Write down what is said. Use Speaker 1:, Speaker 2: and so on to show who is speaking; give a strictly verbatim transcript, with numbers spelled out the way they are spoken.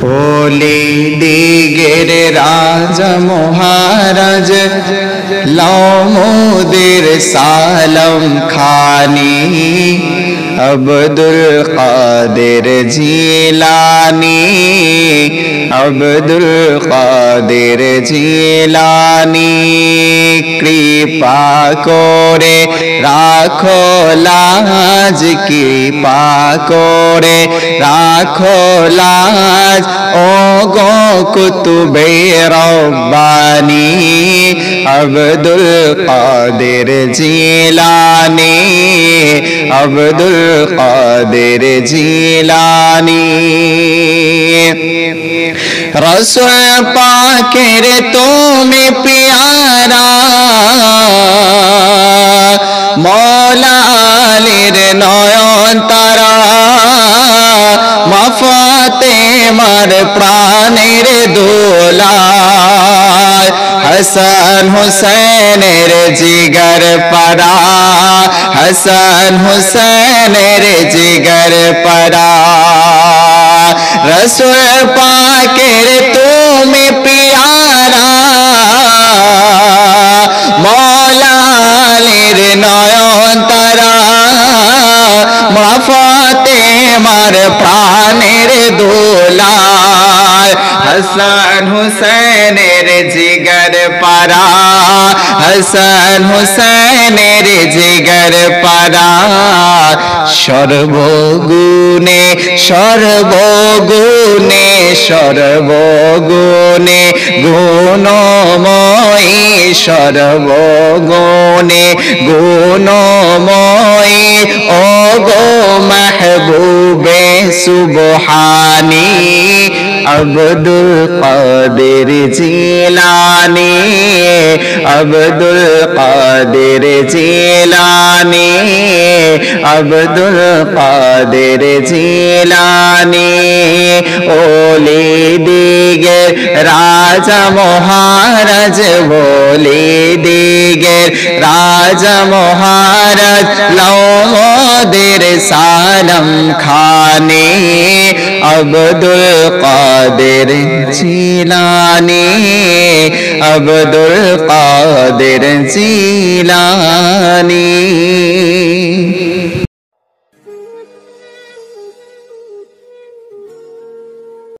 Speaker 1: ওলি দিগের রাজা মহারাজ লামুদের সালাম খানি আব্দুল কাদের জিলানি আব্দুল কাদের জিলানি কৃপা করে রাখো লাজ কৃপা করে রাখো লাজ ও গো কুতুবে রব্বানি আব্দুল কাদের জিলানি আব্দুল কাদের জিলানি রসুল পাকের তুমি প্যারা মৌলা আলীর নয়ন তারা মা ফাতেমার প্রাণের দোলা হাসান হুসেনের জিগর পরা হাসান হুসেনের জিগর পরা রসুল পাকের তুমি প্যারা মৌলা আলীর নয়ন তারা মা ফাতেমার প্রাণের দোলা হাসান হুসেনের জিগর পরা হাসান হুসেনের জিগর পরা সর্বগুণে সর্বগুণে সর্বগুণে গুণময়ী সর্বগুণে গুণময়ী ও গো মাহবুবে সুবহানী আব্দুল কাদের জিলানি আব্দুল কাদের জিলানি আব্দুল কাদের জিলানি ওলি দিগের রাজা মহারাজ ওলি দিগের রাজা মহারাজ লামুদের সালাম খানি আব্দুল কাদের জিলানি আব্দুল কাদের জিলানি।